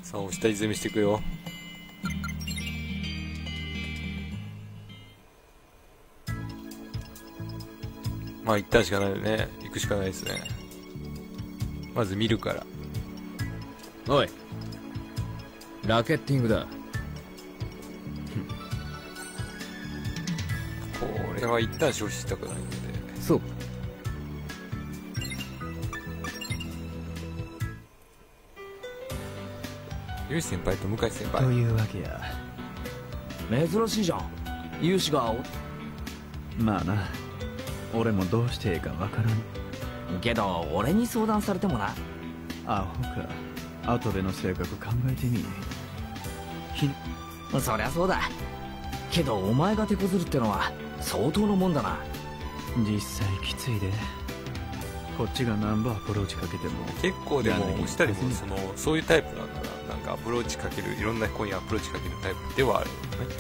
さあ押したり攻めしていくよ。まあ一旦しかないよね。行くしかないですね。まず見るから。 おい、ラケッティングだ。 これは一旦消費したくないので。 そう。 ゆうし先輩と向井先輩というわけや。 珍しいじゃん、勇士が。 まあな、俺もどうしてええかわからんけど俺に相談されてもな。 アホか。後部の性格考えてみ。 そりゃそうだけど、お前が手こずるってのは相当のもんだな。 実際きついで。こっちがナンバーアプローチかけても結構でも押したりもそういうタイプなんだな。なんかアプローチかける、いろんな子にアプローチかけるタイプではあるよね。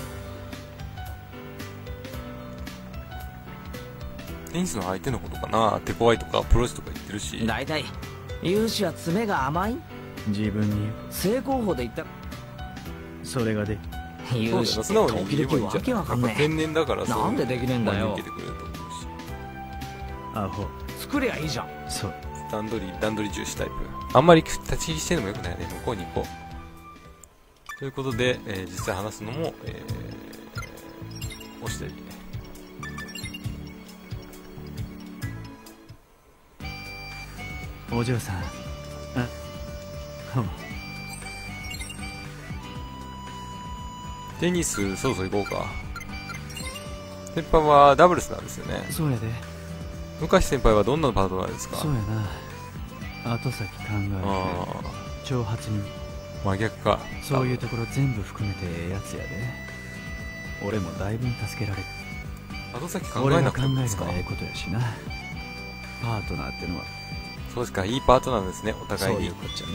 テニスの相手のことかな。テコアイとかアプローチとか言ってるし。 大体勇士は爪が甘い。 自分に正攻法で言ったらそれがで勇士って素直に言えばいいんわじゃない。 けわかんねえ。 天然だからそうなんでできねえんだよ。 受けてくれると思うし。 アホ。 作りゃいいじゃん。 そう。 段取り重視タイプ。あんまり立ち入りしてるのもよくないね。向こうに行こう。ということで、実際話すのも、押したり。 お嬢さん。 テニス、そろそろ行こうか。先輩はダブルスなんですよね。 そうやで。 向井先輩はどんなパートナーですか？ そうやな。後先考えて挑発に真逆か。 そういうところ全部含めてええやつやで。俺もだいぶ助けられる。 後先考えなくてもいいですか？ 俺が考えればええことやしな。パートナーってのはそうですか。いいパートナーですね、お互いに。 そういうこっちゃね。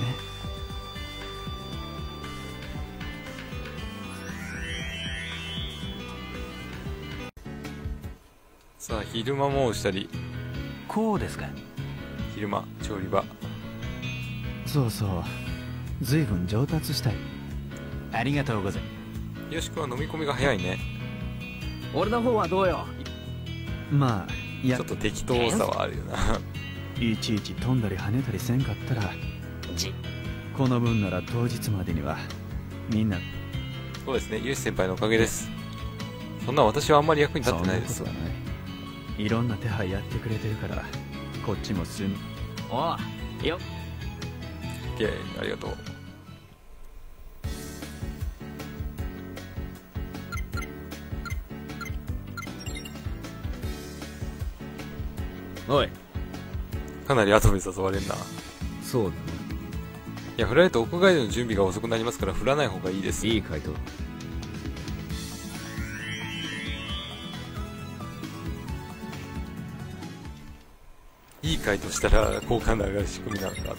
さあ昼間も押したり。 こうですか。 昼間調理場。 そうそう、随分上達したい。ありがとうございます。 よしくんは飲み込みが早いね。 俺の方はどうよ。 まあいや、 ちょっと適当さはあるよな。 いちいち飛んだり跳ねたりせんかったらこの分なら当日までにはみんな。 そうですね、ゆうし先輩のおかげです。そんな私はあんまり役に立ってないです。 そんなことはない。いろんな手配やってくれてるからこっちも済む。 おうよっ。 イェーイ、ありがとう。 おい、 かなり後で誘われんな。 そうだね。 いや、振られると屋外での準備が遅くなりますから振らない方がいいです。 いい回答。 いい回答したら好感度上がる仕組みなんだと。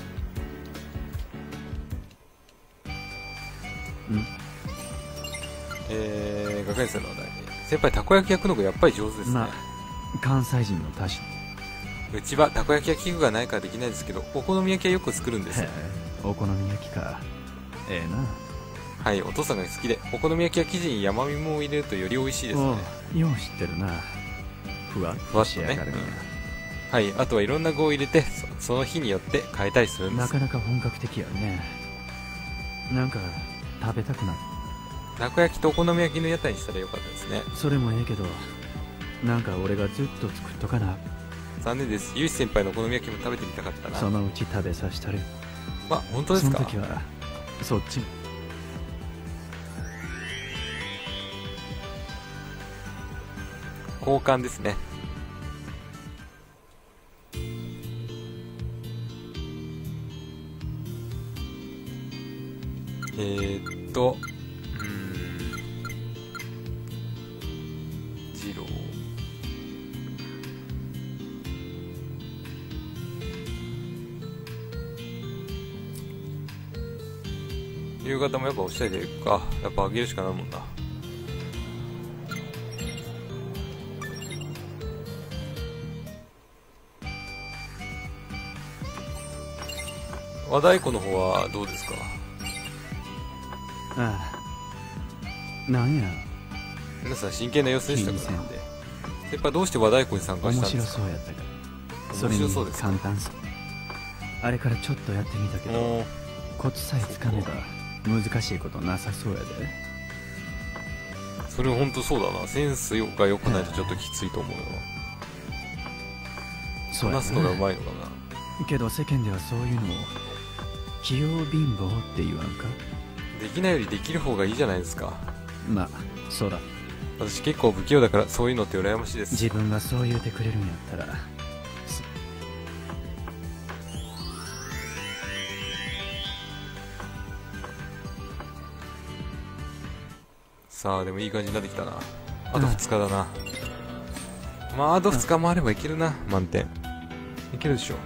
学園生の話題。先輩たこ焼き焼くのがやっぱり上手ですね。 まあ関西人のたし。 うちはたこ焼き焼き器具がないからできないですけど、お好み焼きはよく作るんですよ。 お好み焼きか。ええな。 はい、お父さんが好きで、お好み焼きは生地に山芋を入れるとより美味しいですね。 よう知ってるな。ふわっと仕上がるね。 はい、あとはいろんな具を入れて、その日によって変えたりするんです。 なかなか本格的やね。なんか食べたくなる。 たこ焼きとお好み焼きの屋台にしたらよかったですね。 それもええけど、なんか俺がずっと作っとかな。 残念です。ゆうし先輩のお好み焼きも食べてみたかったな。 そのうち食べさせたる。 まあ本当ですか？ その時はそっちも。 交換ですね。ジロー。夕方もやっぱ押したいでいくか。やっぱ上げるしかないもんな。和太鼓の方はどうですか？ ああ、なんや皆さん真剣な様子でしたから。 金銭で先輩どうして和太鼓に参加し面白たんですか？ そうやったからそれ面白にそうですか？ 簡単そう。あれからちょっとやってみたけどおー、 コツさえつかめば難しいことなさそうやで。 それほんとそうだな。センスが良くないとちょっときついと思うよ。 そうや話すのがうまいのかな。 けど世間ではそういうのを器用貧乏って言わんか。 できないよりできる方がいいじゃないですか。 まあそうだ。 私結構不器用だからそういうのって羨ましいです。 自分がそう言うてくれるんやったらさあでもいい感じになってきたな。あと2日だな。まああと2日もあればいけるな。満点いけるでしょ。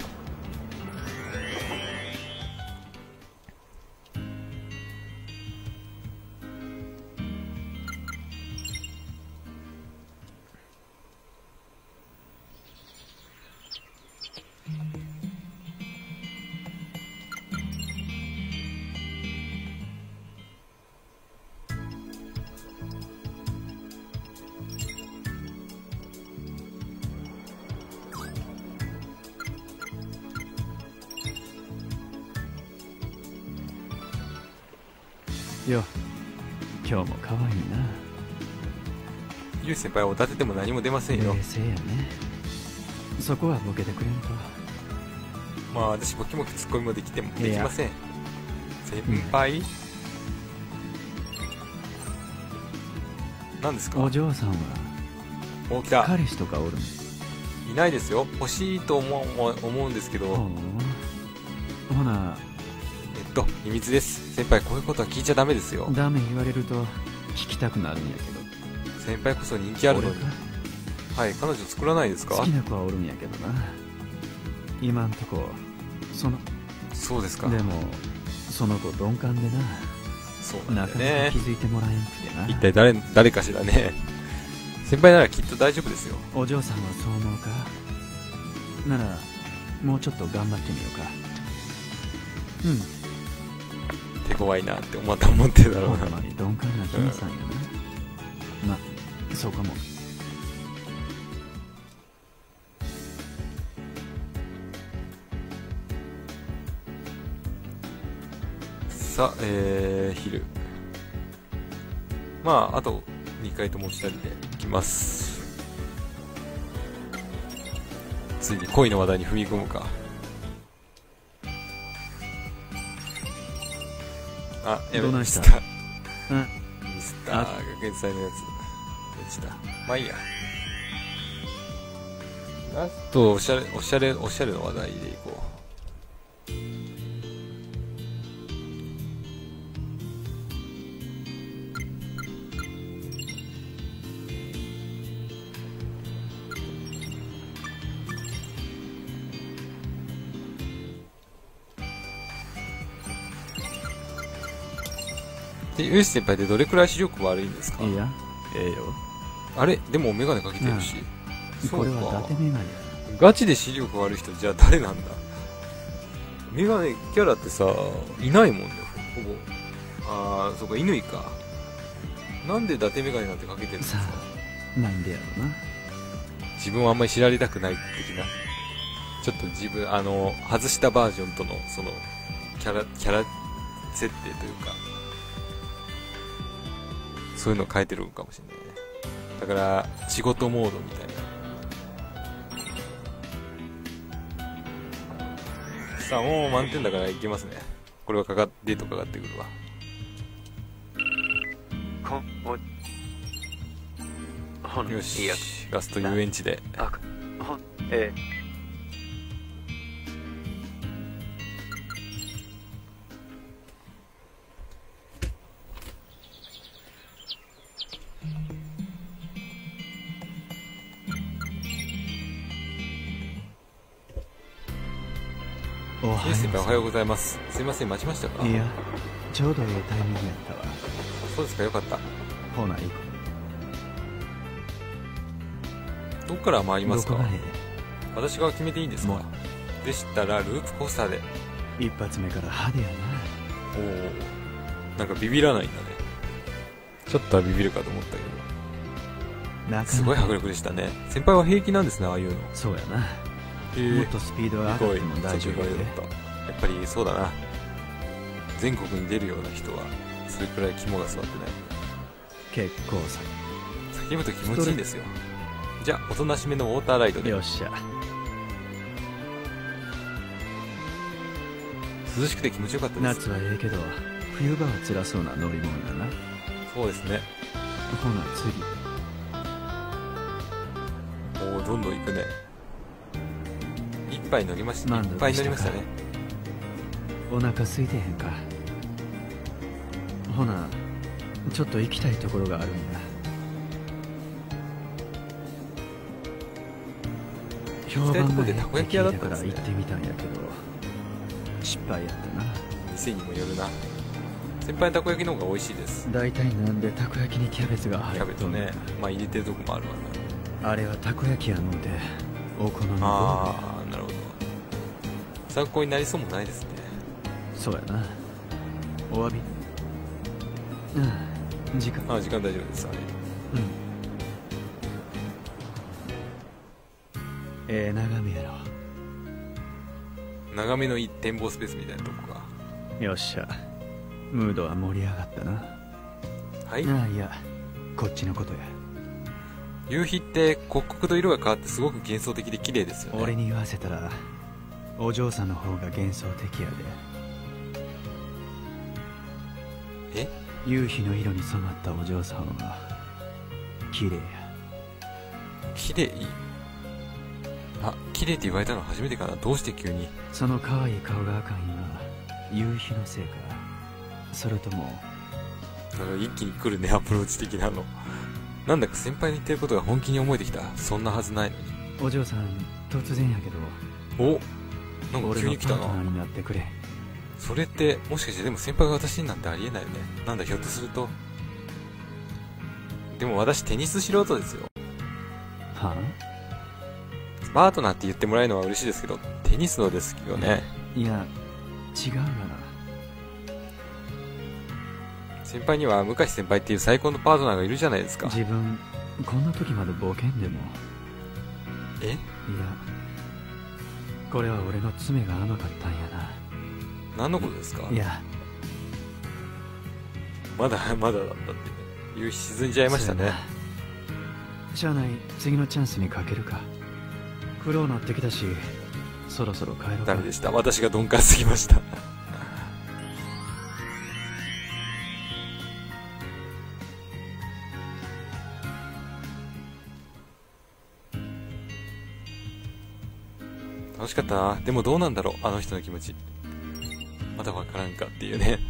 よ、今日も可愛いな。 ゆう先輩を立てても何も出ませんよ。 冷静やね。そこはボケてくれんと。 まあ私ボキボキツッコミもできてもいやできません。先輩、何ですか？ お嬢さんはお、来た。 彼氏とかおるん？ いないですよ。欲しいと思うんですけど、 ほな秘密です。先輩こういうことは聞いちゃダメですよ。 ダメ言われると聞きたくなるんやけど。 先輩こそ人気あるのに。 俺かはい、彼女作らないですか？ 好きな子はおるんやけどな。今んとこそうですか。 でもその子鈍感でな、 そうななんかだよねなか気。づいてもらえんくてな。 一体誰かしらね。先輩ならきっと大丈夫ですよ。 お嬢さんはそう思うか？ならもうちょっと頑張ってみようか。 手強いなって思ってるだろうほんな。 まに鈍感な金さんやな。まあそうかも。 さあ、昼。まああと2回とも2人で行きます。ついに恋の話題に踏み込むか。あ、やべ、 どないしたミスターうんミスター学園祭のやつやった。まあいいや。ラストおしゃれの話題でいこう。で、ユース先輩ってどれくらい視力悪いんですか？ いいや、ええよ。 あれでもメガネかけてるし。 これは伊達メガネ。 ガチで視力悪い人じゃあ誰なんだ？メガネキャラってさ、いないもんね、ほぼ。あー、そうか、乾か。なんで伊達メガネなんてかけてるんですか？ さあ、なんでやろな。 自分はあんまり知られたくない的な。ちょっと自分、外したバージョンとの、その、キャラ設定というか、そういうのを変えてるのかもしれないね。だから、仕事モードみたいな。さあ、もう満点だからいけますね。これはデートかかってくるわ。よし、ラスト遊園地で。 おはよ先輩おはようございます。すいません、待ちましたか？ う。いや、ちょうどいいタイミングやったわ。 そうですか、よかった。 ほな、行こどっから回りう。 ますか？ どこがえ私が決めていいんですか？ もでしたら、ループコースターで。 え。一発目から派手やな。 おなんかビビらないんだね。ちょっとはビビるかと思ったけど、 なかなかすごい迫力でしたね。先輩は平気なんですね、ああいうの。 そうやな。 へもっとスピードが上がっても大丈夫やで。 やっぱりそうだな。全国に出るような人はそれくらい肝が据わってない。 結構さ。 叫ぶと気持ちいいんですよ。じゃあおとなしめのウォーターライドで。 よっしゃ。 涼しくて気持ちよかったです。 夏はええけど冬場は辛そうな乗り物だな。 そうですね。 ほな次。 おお、どんどん行くね。一杯乗りました。 満足いっぱい乗りましたね。 お腹空いてへんか。ほなちょっと行きたいところがあるんだ。評判がええって聞いたから行ってみたんやけど失敗やったな。 店にもよるな。先輩のたこ焼きの方が美味しいです。 大体なんでたこ焼きにキャベツが入キャっとんねん。 ベツね、まあ入れてるとこもあるわな。 あれはたこ焼きやのうてお好みああ、なるほど。参考になりそうもないですね。 そうやな。お詫び。ああ、時間。 ああ、時間大丈夫です。あれええ眺めやろ。 長めのいい展望スペースみたいなとこか。 よっしゃ。ムードは盛り上がったな。 はい。 ああ、いやこっちのことや。 夕日って刻々と色が変わってすごく幻想的で綺麗ですよね。 俺に言わせたらお嬢さんの方が幻想的やで。 え？ 夕日の色に染まったお嬢さんは綺麗や。 綺麗？あ、綺麗って言われたの初めてかな。どうして急に。 その可愛い顔があかん今夕日のせいか、それとも。 なんか一気に来るね、アプローチ的なの。なんだか先輩の言ってることが本気に思えてきた。そんなはずないのに。 お嬢さん突然やけどお、なんか急に来たな。 俺のパートナーになってくれ。 それってもしかしてでも先輩が私になんてありえないよね。なんだひょっとすると。でも私テニス素人ですよ。 はパートナーって言ってもらえるのは嬉しいですけど、テニスのですよね。 あ？いや違うがな。 先輩には向井先輩っていう最高のパートナーがいるじゃないですか。 自分こんな時までボケんでも。 え？ いやこれは俺の爪が甘かったんやな。 何のことですか？ いやまだだったってね。夕日沈んじゃいましたね。 しゃあない。次のチャンスにかけるか。黒なってきたしそろそろ帰ろうか。 ダメでした。私が鈍感すぎました。楽しかったな。でもどうなんだろう、あの人の気持ち。まだわからんかっていうね。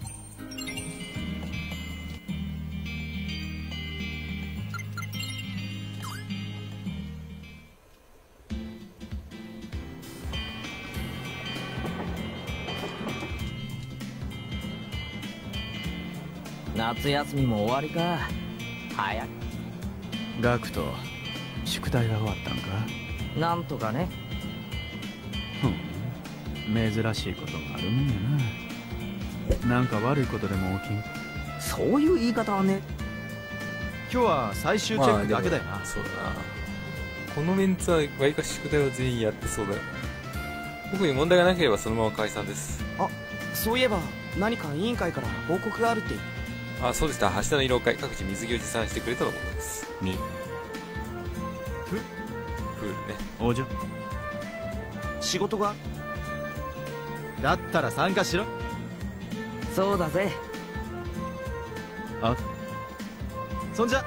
夏休みも終わりか。早く。 ガクト宿題が終わったんか？ なんとかね。 珍しいことがあるもんやな。なんか悪いことでも起きん？ そういう言い方はね。 今日は最終チェックだけだよな。 そうだな。このメンツはわりかし宿題は全員やってそうだよ。特に問題がなければそのまま解散です。 あ、そういえば何か委員会から報告があるって。 あ、そうでした。明日の慰労会、各自水着を持参してくれたのことです。プールね。 お嬢仕事が？ だったら参加しろ。 そうだぜ。 あ、 そんじゃ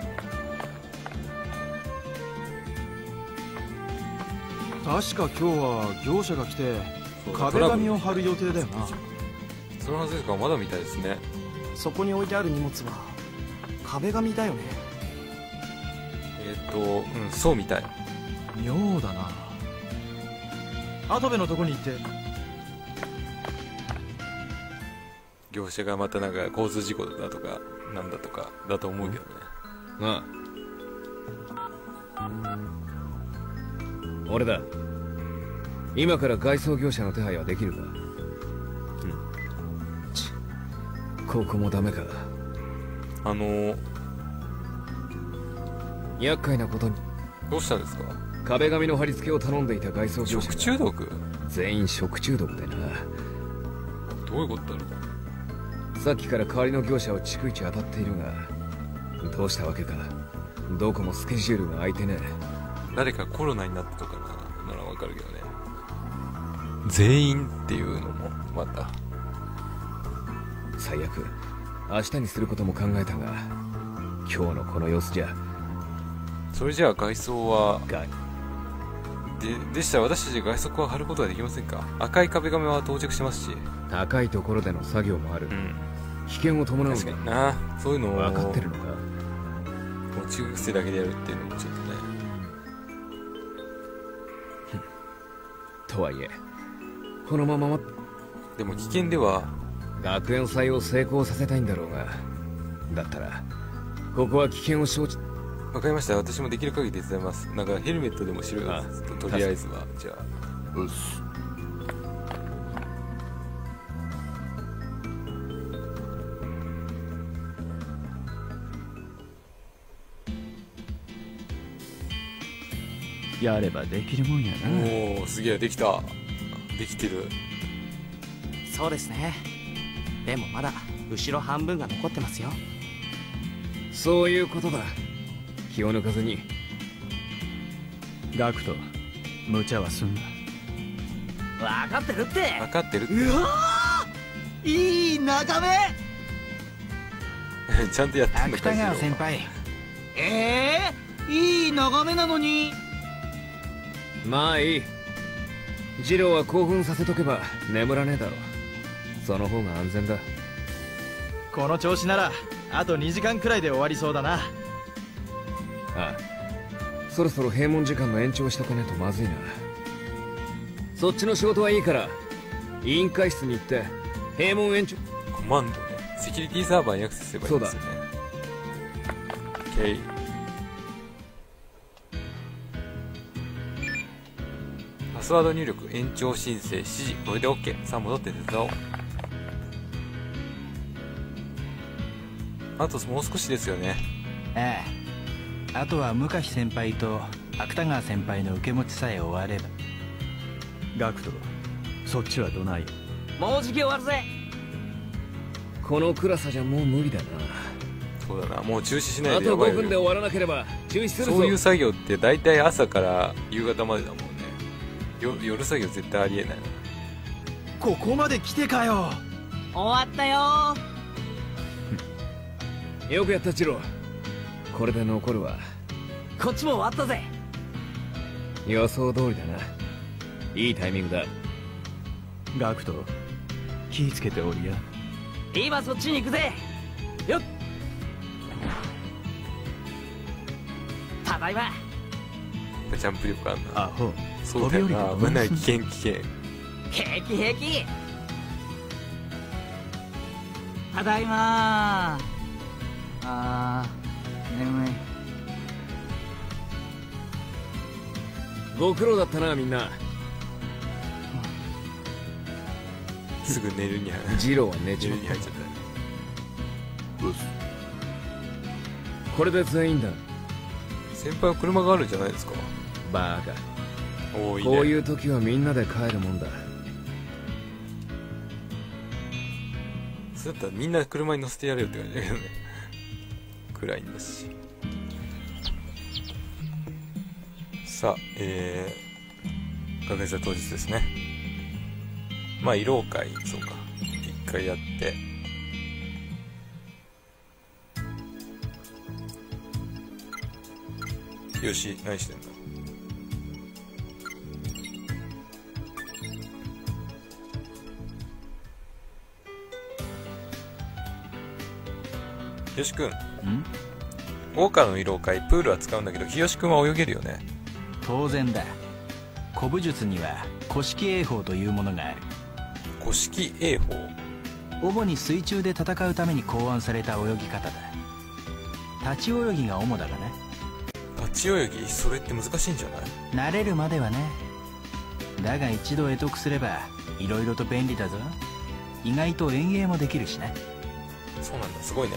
確か今日は業者が来て壁紙を貼る予定だよな。 そのはずですか。まだみたいですね。 そこに置いてある荷物は壁紙だよね。 そうみたい。 妙だな。跡部のとこに行って。 業者がまたなんか交通事故だとかなんだとかだと思うけどね。 ああ、俺だ。今から外装業者の手配はできるか？ ここもダメか。厄介なことにどうしたんですか？ 壁紙の貼り付けを頼んでいた外装業者食が中毒？ 全員食中毒でな。 どういうことだろう。 さっきから代わりの業者を逐一当たっているが、どうしたわけかどこもスケジュールが空いてねえ。 誰かコロナになったとかならわかるけどね。全員っていうのもまた最悪明日にすることも考えたが、今日のこの様子じゃ。 それじゃあ外装はでしたら私たちで外装は貼ることはできませんか？赤い壁紙は到着しますし、 高いところでの作業もある、危険を伴うんだ。 確かにな。そういうのを分かってるのか。 もう中学生だけでやるっていうのもちょっとね。 とはいえこのままでも危険では。 学園祭を成功させたいんだろうが、だったらここは危険を承知。 わかりました。私もできる限り手伝います。なんかヘルメットでもしろよ。とりあえずはじゃあ。 うっす。 やればできるもんやな。 おお、すげえ、できた。できてる。 そうですね。でもまだ後ろ半分が残ってますよ。 そういうことだ。気を抜かずに。 ガクト、無茶はすんな。 分かってるって。 分かってるって。 うわー、いい眺め。 ちゃんとやってんのか。 芥川先輩。 いい眺めなのに。 まあいい。ジローは興奮させとけば眠らねえだろ。その方が安全だ。 この調子ならあと2時間くらいで終わりそうだな。 ああ、そろそろ閉門時間の延長しとかねえとまずいな。そっちの仕事はいいから委員会室に行って閉門延長。 コマンドね。セキュリティサーバーにアクセスすればいいんですよね。OK。パスワード入力、延長申請、指示、これで OK。さあ戻って手伝おう。あともう少しですよね。 ええ。あとは向橋先輩と芥川先輩の受け持ちさえ終われば。 ガクト、そっちはどない？ もうじき終わるぜ。 この暗さじゃもう無理だな。 そうだな、もう中止しないあとでやばいよ。 5分で終わらなければ中止するぞ。 そういう作業って大体朝から夕方までだもんね。夜作業絶対ありえない。 ここまで来てかよ。 終わったよ。 よくやったジロー。これで残るわ。 こっちも終わったぜ。 予想通りだな。いいタイミングだ。 ガクト、気ぃつけておりや。 今そっちに行くぜ。よっ。ただいま。 ジャンプ力あんな。 アホ。 そうだよな。危ない、危険危険。 平気平気。ただいま。眠い。 ご苦労だったなみんな。 すぐ寝るに入ジローは寝ちまっっちゃった。 これで全員だ。 先輩は車があるんじゃないですか。 バーカ。 おー、いいね。 こういう時はみんなで帰るもんだ。 そうだったらみんな車に乗せてやれよって感じだけどね。暗いんだし。さあ、学園祭当日ですね。まあ、慰労会、そうか。一回やって。よし、何してんだ。よしくん。ウォーカーの慰労会、プールは使うんだけど、日吉くんは泳げるよね。 当然だ。古武術には古式泳法というものがある。 古式泳法。 主に水中で戦うために考案された泳ぎ方だ。立ち泳ぎが主だがね。 立ち泳ぎ、それって難しいんじゃない？ 慣れるまではね。だが一度会得すればいろいろと便利だぞ。意外と遠泳もできるしな。 そうなんだ、すごいね。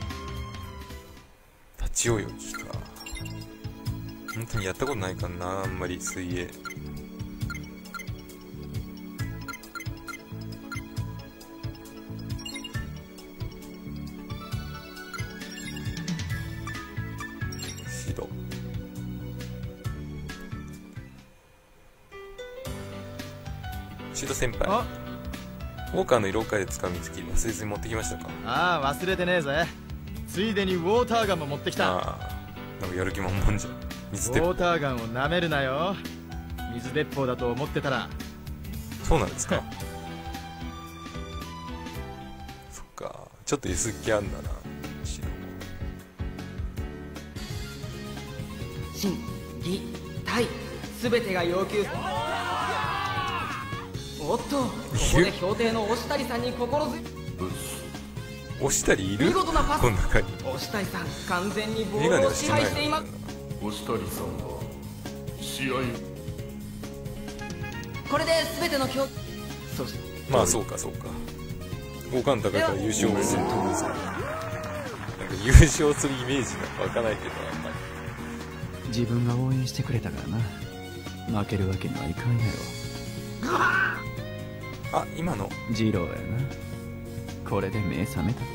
立ち泳ぎか。本当にやったことないからな、あんまり水泳。シード先輩、ウォーカーの色を変えて使う水切り忘れずに持ってきましたか？ ああ、忘れてねえぜ。ついでにウォーターガンも持ってきた。 ああ、なんかやる気満々じゃん。水鉄砲。 ウォーターガンを舐めるなよ。水鉄砲だと思ってたら。 そうなんですか。そっか、ちょっと S 気あんだな。 心技体すべてが要求。おっと、ここで標定の押谷さんに心づい。 押谷いる？ 見事なパス。 この中に押谷さん完全にボールを支配しています。 押谷さんは試合。 これで全ての競技。そしてまあそうかそうか。五冠高いから優勝すると思うんですけど、なんか優勝するイメージなんか湧かないけど、 自分が応援してくれたからな。負けるわけにはいかんやろ。 あ、今のジローやな。これで目覚めた。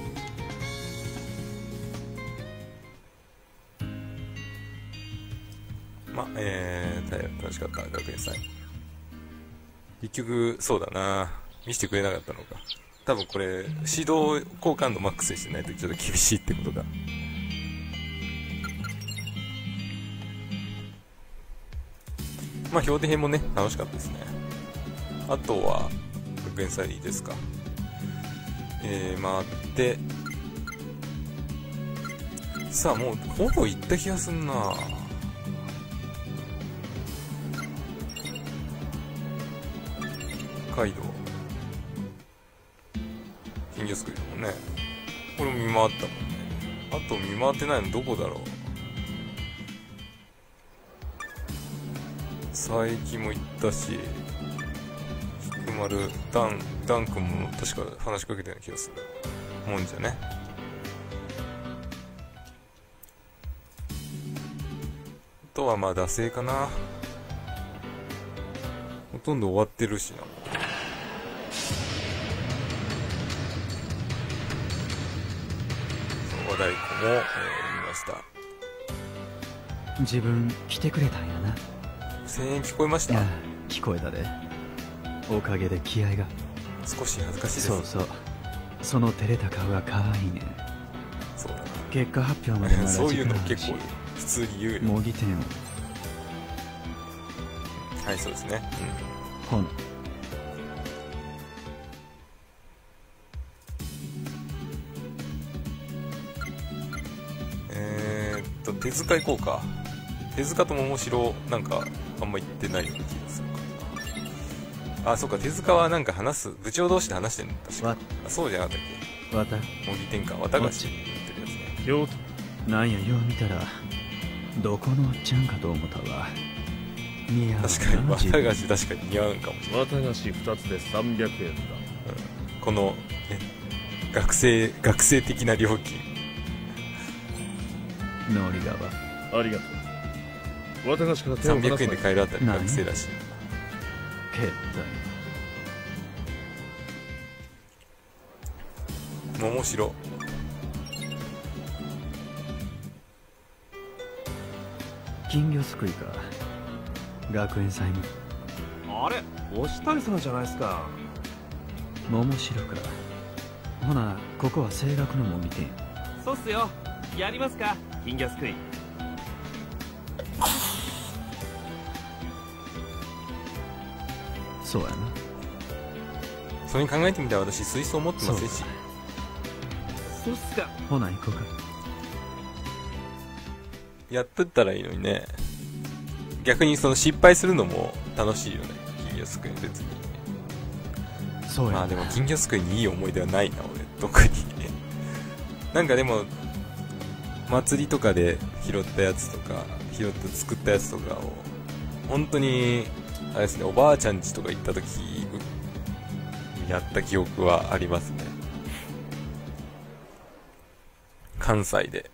まあ、楽しかった学園祭。結局そうだな、見せてくれなかったのか。多分これ指導好感度マックスにしてないとちょっと厳しいってことだ。まあ標定編もね楽しかったですね。あとは学園祭ですか。回ってさあ、もうほぼ行った気がすんな。北海道金魚すくいだもんね。これも見回ったもんね。あと見回ってないのどこだろう。佐伯も行ったし、菊丸、ダン君も確か話しかけたような気がするもんじゃね。あとはまあ惰性かな。ほとんど終わってるしな。和太鼓も、見ました。 自分来てくれたんやな。 声援聞こえました？ いや、聞こえたで。おかげで気合が。 少し恥ずかしいです。 そうそう、その照れた顔が可愛いね。 そうだな。 結果発表までまだ時間あるし。 そういうの結構普通に言うよ。 模擬店を。 はい、そうですね。 ほな。 手塚行こうか。手塚と桃城なんかあんま行ってないような気がするかな。あ、そうか、手塚はなんか話す、部長同士で話してんの確か。あ、そうじゃなかったっけ。模擬店か、綿菓子言ってるやつね。 ようなんや、よう見たらどこのおっちゃんかと思ったわ。似合うな。 確かに綿菓子確かに似合うんかもしれない。 綿菓子2つで300円だ、 この、ね、学生的な料金。 ノリ川ありがとう。綿菓子から手を離すな。 300円で買えるあたり学生らしい。 けった桃城金魚すくいか。学園祭もあれ、押谷さんじゃないですか。 桃城か。ほな、ここは声楽の模擬店。 そうっすよ。やりますか、金魚すくい。 そうやな。 それに考えてみたら私水槽持ってませんし。 そうっすか。 ほな行こうか。 やっとったらいいのにね。逆にその失敗するのも楽しいよね、金魚すくい。別にそうやな。 まあでも金魚すくいにいい思い出はないな、俺特になんかでも祭りとかで拾ったやつとか作ったやつとかを本当にあれですね、おばあちゃん家とか行った時やった記憶はありますね。 関西で。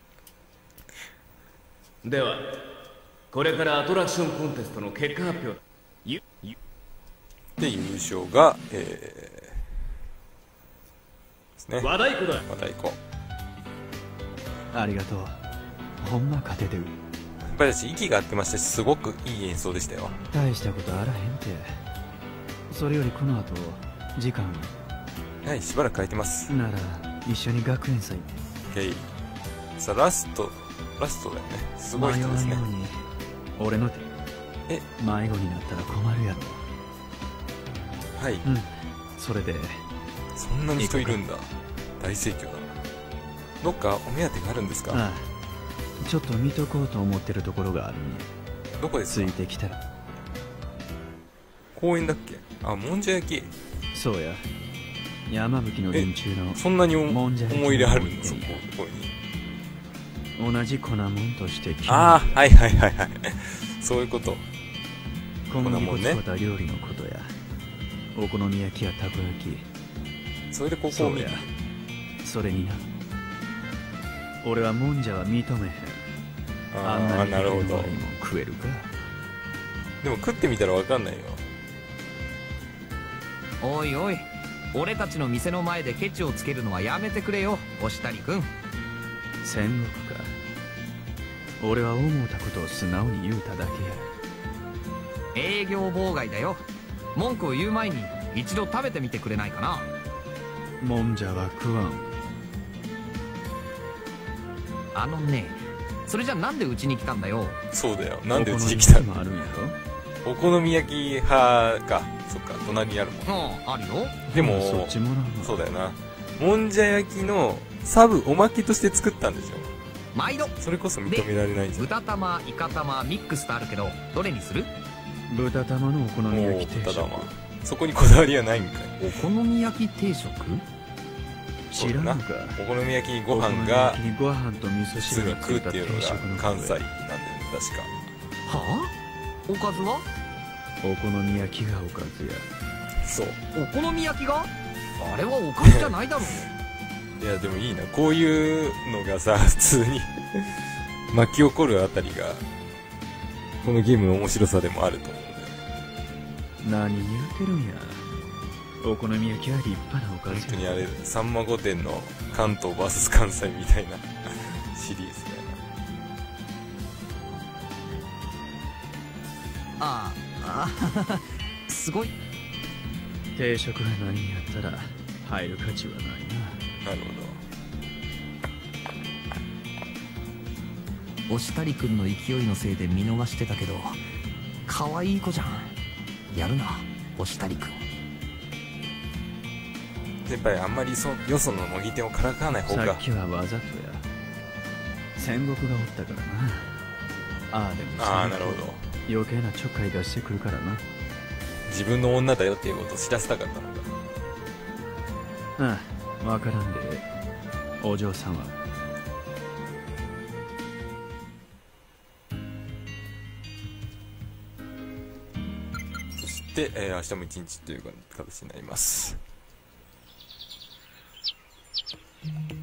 ではこれからアトラクションコンテストの結果発表で、優勝がですね。 和太鼓だ。 和太鼓。 ありがとう。ほんま勝ててる。 やっぱり私息が合ってましたし、すごくいい演奏でしたよ。 大したことあらへんて。それよりこの後時間はい、しばらく空いてますなら一緒に学園祭に。 OK。 さあラストだよね。すごい人ですね。 迷わんように俺の手迷子になったら困るやろ。 はい、 うん、それでそんなに人いるんだ。大盛況だな。どっかお目当てがあるんですか？ ああ、ちょっと見とこうと思ってるところがあるんや。 どこですか？ ついてきたら。 公園だっけ？あ、もんじゃ焼き。 そうや、山吹の連中のそんなにもんじゃ焼き思い入れあるんだ、そこに。 同じ粉もんとしてああ、はいはいはいはいそういうこと。 小麦粉使った料理のことや、お好み焼きやたこ焼き。 それでここを見る。 それにな、俺はもんじゃは認めへん。あんなになるほど。 悪いもん食えるか。 でも食ってみたらわかんないよ。 おいおい、俺たちの店の前でケチをつけるのはやめてくれよ、押谷君。 戦国か。俺は思ったことを素直に言うただけや。 営業妨害だよ。文句を言う前に一度食べてみてくれないかな。 もんじゃは食わん。 あのね、それじゃなんでうちに来たんだよ。 そうだよ、なんでうちに来たの？ お好み焼きもあるんやろ。 お好み焼き派か。そっか、隣にあるもん。 あるよ。 でもそっちもらうわ。 そうだよな。もんじゃ焼きのサブおまけとして作ったんでしょ。 毎度。 それこそ認められないんじゃん。 豚玉、イカ玉、ミックスとあるけど、どれにする？ 豚玉のお好み焼き定食。 豚玉。そこにこだわりはないんかい。 お好み焼き定食？ 知らんのか。 お好み焼きにご飯がお好み焼きにご飯と味噌汁が食うっていうのが関西なんだよね、確か。 はあ？おかずは？ お好み焼きがおかずや。 そう。 お好み焼きが？あれはおかずじゃないだろう。いやでもいいな、こういうのがさ、普通に巻き起こるあたりがこのゲームの面白さでもあると思う。 何言うてるんや。お好み焼きは立派なおかず。 本当にあれ、さんま御殿の関東 VS 関西みたいなシリーズだよな。ああすごい。 定食が何やったら入る価値はないな。 なるほど。押谷君の勢いのせいで見逃してたけど、可愛い子じゃん。やるな、押谷君。 先輩、あんまりよその模擬店をからかわない方が。 さっきはわざとや。戦国がおったからな。ああでもああ、なるほど。 余計なちょっかい出してくるからな。 自分の女だよっていうことを知らせたかったのか。 ああ、わからんでお嬢さんは。 そして、明日も一日という形になります。